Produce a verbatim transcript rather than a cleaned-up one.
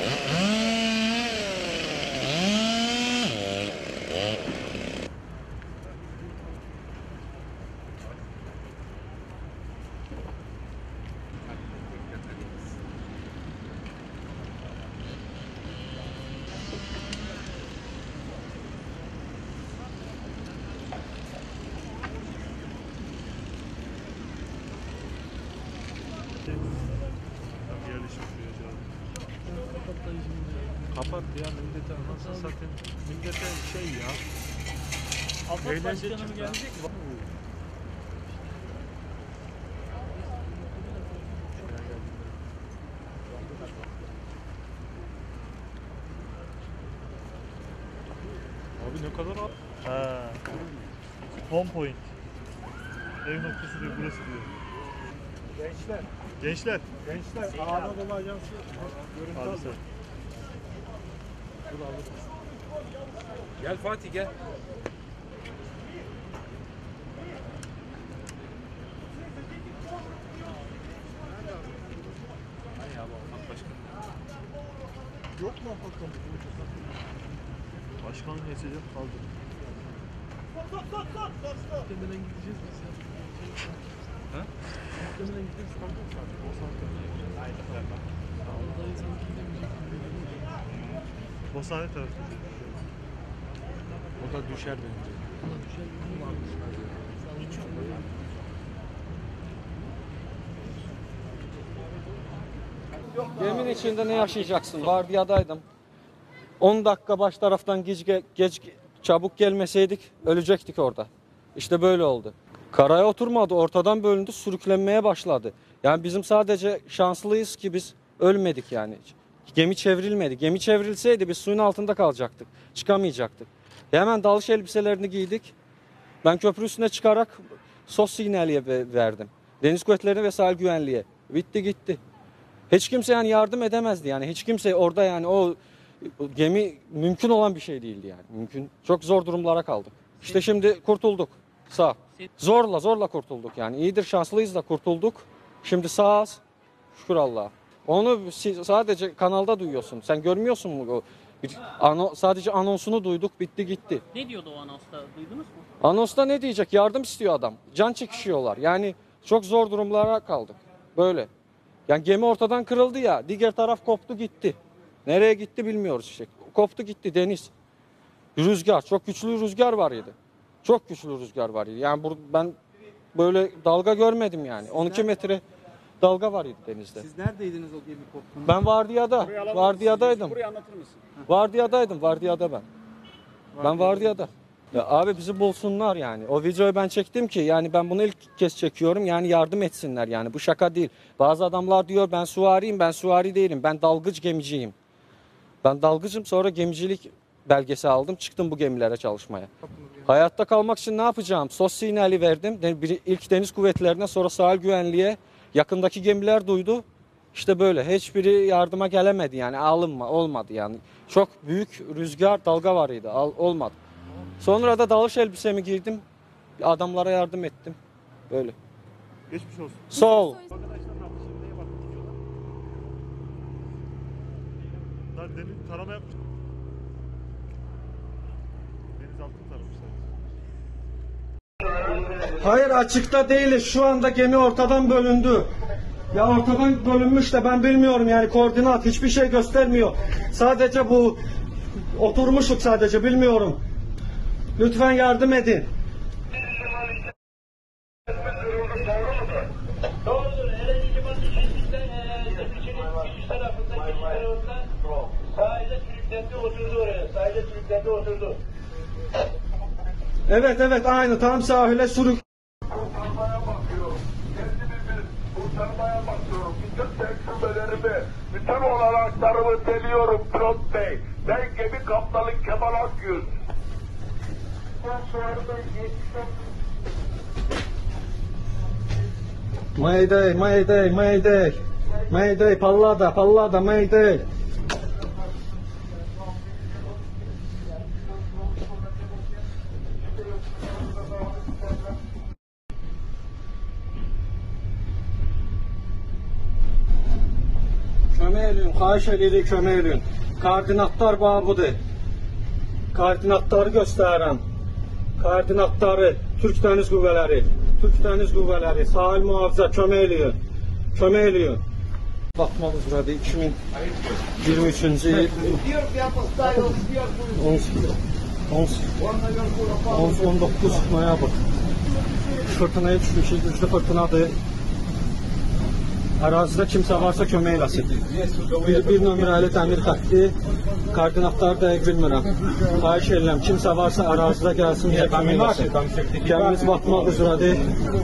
Kapat ya millete, nasıl satayım, millete şey ya. Afat Başkanım gelecek mi? Abi ne kadar abi? Ha. Home point. Ev noktası diyor, burası diyor. Gençler, Gençler. gençler, Anadolu Ajansı görüntü Abi aldı. sen. Gel Fatih gel. Yok mu Afak'tan? Başkan geçecek kaldı. Muhtemelen gideceğiz biz ya. Ha? Muhtemelen gideceğiz kaldık zaten. O saatte. Aynen. Vallahi sanki gidemeyecek. Bosnahane tarafı. O da düşer bence. Ona düşer. Ulan düşmez ya. Hiç yok ya. Geminin içinde ne yaşayacaksın? Vardiyadaydım. on dakika baş taraftan geç, geç çabuk gelmeseydik ölecektik orada. İşte böyle oldu. Karaya oturmadı, ortadan bölündü, sürüklenmeye başladı. Yani bizim sadece şanslıyız ki biz ölmedik yani. Gemi çevrilmedi. Gemi çevrilseydi biz suyun altında kalacaktık. Çıkamayacaktık. E hemen dalış elbiselerini giydik. Ben köprü üstüne çıkarak sos sinyaliye verdim. Deniz Kuvvetleri ve Sahil Güvenliğe. Bitti gitti. Hiç kimse yani yardım edemezdi yani. Hiç kimse orada yani o, o gemi mümkün olan bir şey değildi yani. Mümkün. Çok zor durumlara kaldık. İşte şimdi kurtulduk. Sağ. Zorla zorla kurtulduk yani. İyidir, şanslıyız da kurtulduk. Şimdi sağız. Şükür Allah'a. Onu sadece kanalda duyuyorsun. Sen görmüyorsun mu? O bir ano, sadece anonsunu duyduk, bitti gitti. Ne diyordu o anonsta? Duydunuz mu? Anonsta ne diyecek? Yardım istiyor adam. Can çekişiyorlar. Yani çok zor durumlara kaldık. Böyle. Yani gemi ortadan kırıldı ya. Diğer taraf koptu gitti. Nereye gitti bilmiyoruz işte. Koptu gitti deniz. Rüzgar. Çok güçlü rüzgar var idi. Çok güçlü rüzgar var idi. Yani ben böyle dalga görmedim yani. on iki metre dalga var idi denizde. Siz neredeydiniz o gemi koptuğunda? Ben vardiyada. Vardiyadaydım. Burayı anlatır mısın? Vardiyadaydım. Vardiyada ben. Ben vardiyada. Ya abi bizi bulsunlar yani. O videoyu ben çektim ki yani ben bunu ilk kez çekiyorum. Yani yardım etsinler yani. Bu şaka değil. Bazı adamlar diyor ben suvariyim. Ben suvari değilim. Ben dalgıç gemiciyim. Ben dalgıcım, sonra gemicilik belgesi aldım. Çıktım bu gemilere çalışmaya. Hayatta kalmak için ne yapacağım? Sos sinyali verdim. İlk Deniz Kuvvetleri'ne, sonra Sahil Güvenliğe. Yakındaki gemiler duydu. İşte böyle. Hiçbiri yardıma gelemedi yani. Alınma. Olmadı yani. Çok büyük rüzgar, dalga var idi. Al, olmadı. Sonra da dalış elbisemi giydim. Adamlara yardım ettim. Böyle. Geçmiş olsun. Sağ ol. Arkadaşlar ne yapmışsın? Neye bakıp gidiyorlar? Bunlar deniz tarama yapmış. Deniz altını taramışlar. Hayır, açıkta değiliz. Şu anda gemi ortadan bölündü. Ya ortadan bölünmüş de ben bilmiyorum yani, koordinat hiçbir şey göstermiyor. Sadece bu oturmuşuk, sadece bilmiyorum. Lütfen yardım edin. Doğrudur. Hele liman içinde iç tarafındaki tarafında sahile sürüklendi oturdu oraya. Sahile sürüklendi oturdu. Evet evet, aynı tam sahile sürük. Kurtarmaya bakıyorum. Kendimi bir kurtarmaya bakıyorum. Bütün tecrübelerimi, bütün olanaklarımı deniyorum pilot bey. Ben gemi kaptanı Kemal Akgül. Mayday, mayday, mayday. Mayday, pallada, pallada, mayday. Kömeğe kömək eləyin, xahiş edirik, kömək eləyin. Koordinatlar bax budur. Koordinatları göstərirəm. Koordinatları, Türk Dəniz Qüvvələri, Türk Dəniz Qüvvələri, sahil mühafizə, kömək eləyin. Kömək eləyin. Batmaq üzrədir iki min iyirmi üçüncü il on doqquz noyabr. Fırtınaya düşmüşük, güclü fırtınadır. Ərazidə kimsə varsa kömək eləsin. Bir, bir nömrəli dəmir xətti, koordinatları dəqiq bilmirəm. Xahiş edirəm, kimsə varsa ərazidə gəlsin, bize kömək eləsin. Gəmimiz batmaq üzrədir.